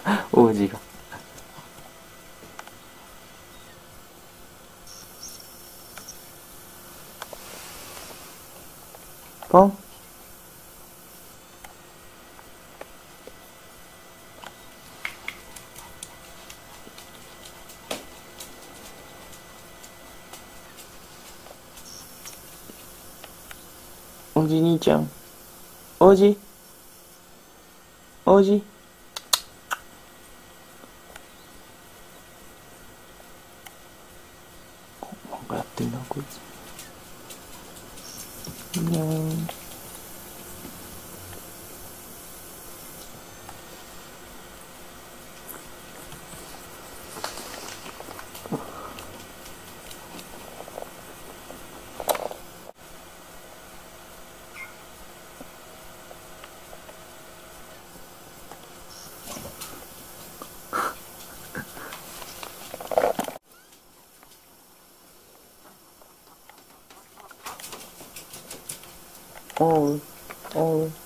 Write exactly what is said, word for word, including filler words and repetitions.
王子が。ポン。王子兄ちゃん。王子王子。なんかやってんなこいつ。にゃーん。おうおう。